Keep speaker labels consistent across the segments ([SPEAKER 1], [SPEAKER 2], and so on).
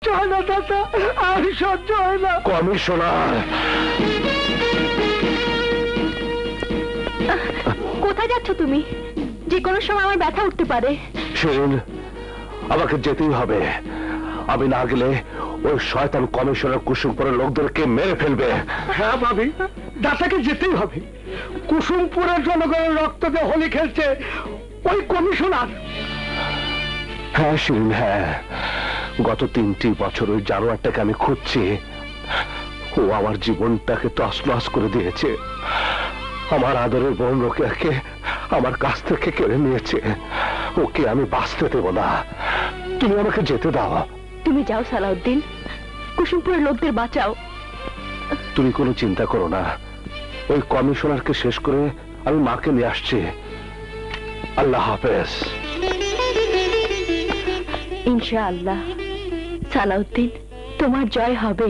[SPEAKER 1] সহ্য হয় না দাদা, আর সহ্য হয় না।
[SPEAKER 2] কমিশনার,
[SPEAKER 3] কোথায় যাচ্ছ তুমি? যে কোনো সময় আমার ব্যথা উঠতে পারে।
[SPEAKER 2] শিরিন, আমাকে যেতেই হবে। আমি না গেলে ওই শয়তান কমিশনার কুসুমপুরের লোকদেরকে মেরে ফেলবে।
[SPEAKER 1] হ্যাঁ ভাবি, দাদাকে যেতেই হবে। কুসুমপুরের জনগণের রক্ত দিয়ে হোলি খেলছে ওই কমিশনার।
[SPEAKER 2] হ্যাঁ শিরিন, হ্যাঁ, গত 3টি বছর ওই জানোয়ারটাকে আমি খুঁজছি। ও আমার জীবনটাকে তছনছ করে দিয়েছে। আমার আদরের বোন রোকেয়াকে আমার কাছ থেকে কেড়ে নিয়েছে। ওকে আমি বাঁচতে দেব না। তুমি আমাকে যেতে দাও।
[SPEAKER 3] তুমি যাও সালাউদ্দিন, কুসুমপুরের লোকদের বাঁচাও।
[SPEAKER 2] তুমি কোনো চিন্তা করো না, ওই কমিশনারকে শেষ করে আমি মাকে নিয়ে আসছি। আল্লাহ হাফেজ।
[SPEAKER 3] ইনশাআল্লাহ সালাউদ্দিন, তোমার জয় হবে।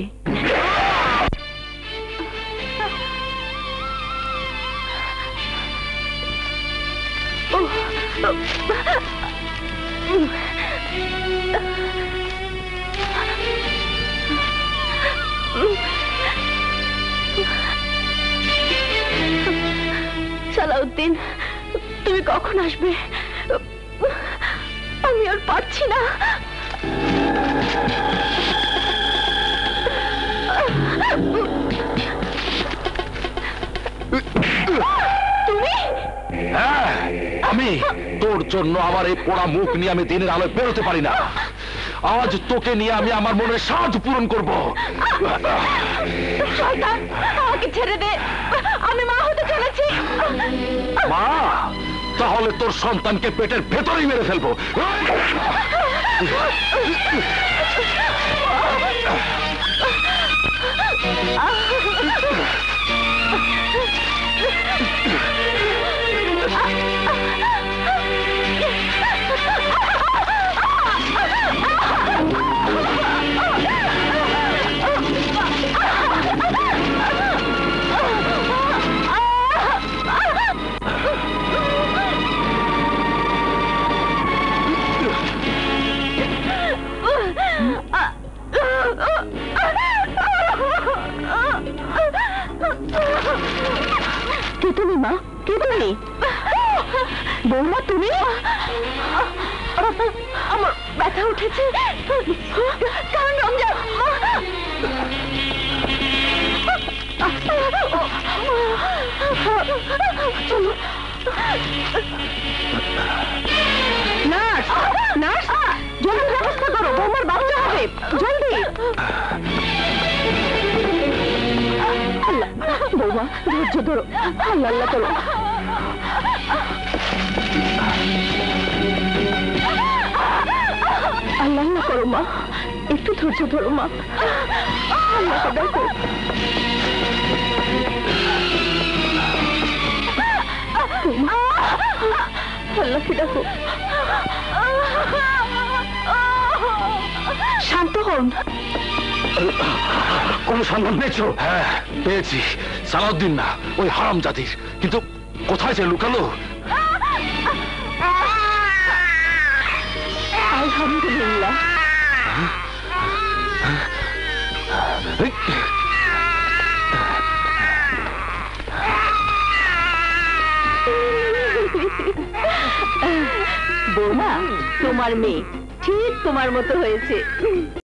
[SPEAKER 3] সালাউদ্দিন, তুমি কখন আসবে? আমি আর পারছি না। তুমি?
[SPEAKER 2] হ্যাঁ, আমি তোর জন্য আমার এই পোড়া মুখ নিয়ে আমি দিনের আলোয় বেরোতে পারি না। আজ তোকে নিয়ে আমি আমার মনের সাধ পূরণ করব।
[SPEAKER 3] শয়তান, আমাকে ছেড়ে দে, আমি মা হতে চলেছি।
[SPEAKER 2] মা? তাহলে তোর সন্তানকে পেটের ভেতরেই মেরে ফেলবো।
[SPEAKER 3] কে তুমি মা? কে তুমি? বৌমা তুমি? আমার ব্যথা উঠেছে। কারণ রমজান নার্স, নার্স, জলদি ব্যবস্থা করো, বৌমার বাচ্চা হবে, জলদি। বৌমা ধৈর্য ধরো, আল্লাহ আল্লাহ করো। আল্লাহ আল্লাহ করো মা, একটু ধৈর্য ধরো মা, আল্লাহকে ডাকো। আল্লাহকে ডাকো। শান্ত হন।
[SPEAKER 2] কোন সন্ধান পেয়েছো? হ্যাঁ পেয়েছি, সালাউদ্দিন না, ওই হারামজাদির। কিন্তু কোথায় যে লুকালো?
[SPEAKER 3] আলহামদুলিল্লাহ। বৌমা, তোমার মেয়ে ঠিক তোমার মতো হয়েছে।